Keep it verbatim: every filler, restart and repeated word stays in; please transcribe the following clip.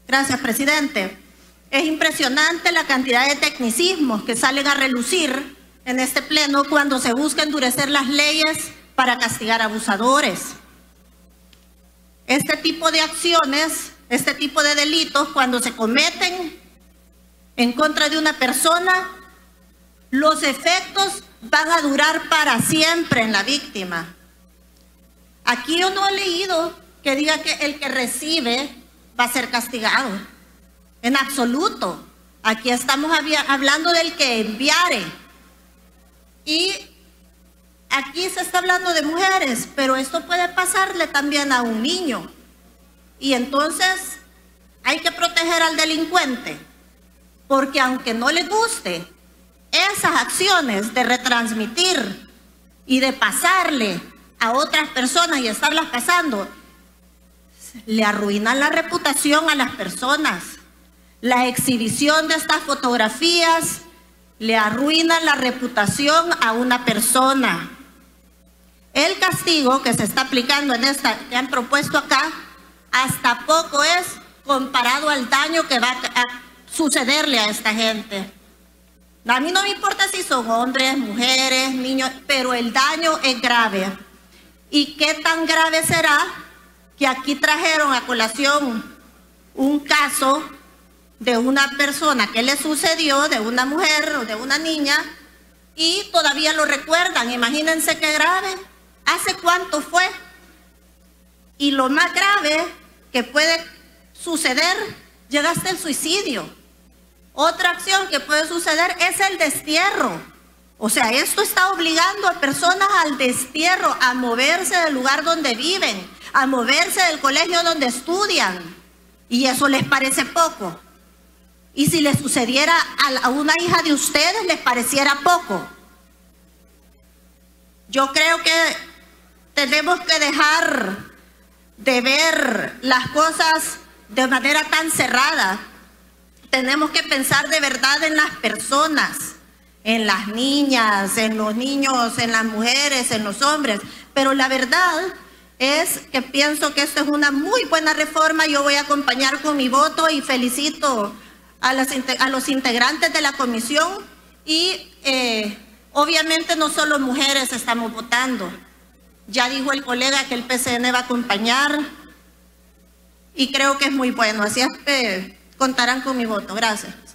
Gracias, presidente. Es impresionante la cantidad de tecnicismos que salen a relucir en este pleno cuando se busca endurecer las leyes para castigar abusadores. Este tipo de acciones, este tipo de delitos, cuando se cometen en contra de una persona, los efectos van a durar para siempre en la víctima. Aquí yo no he leído que diga que el que recibe va a ser castigado. En absoluto. Aquí estamos hablando del que enviare. Y aquí se está hablando de mujeres, pero esto puede pasarle también a un niño. Y entonces hay que proteger al delincuente, porque aunque no le guste, esas acciones de retransmitir y de pasarle a otras personas y estarlas pasando, le arruinan la reputación a las personas. La exhibición de estas fotografías le arruina la reputación a una persona. El castigo que se está aplicando en esta, que han propuesto acá, hasta poco es comparado al daño que va a sucederle a esta gente. A mí no me importa si son hombres, mujeres, niños, pero el daño es grave. ¿Y qué tan grave será que aquí trajeron a colación un caso de una persona que le sucedió, de una mujer o de una niña, y todavía lo recuerdan? Imagínense qué grave. ¿Hace cuánto fue? Y lo más grave que puede suceder, llega hasta el suicidio. Otra acción que puede suceder es el destierro. O sea, esto está obligando a personas al destierro, a moverse del lugar donde viven, a moverse del colegio donde estudian. Y eso les parece poco. Y si le sucediera a una hija de ustedes, les pareciera poco. Yo creo que tenemos que dejar de ver las cosas de manera tan cerrada. Tenemos que pensar de verdad en las personas, en las niñas, en los niños, en las mujeres, en los hombres. Pero la verdad es que pienso que esto es una muy buena reforma. Yo voy a acompañar con mi voto y felicito a, las, a los integrantes de la comisión. Y eh, obviamente no solo mujeres estamos votando. Ya dijo el colega que el P C N va a acompañar y creo que es muy bueno. Así es que contarán con mi voto. Gracias.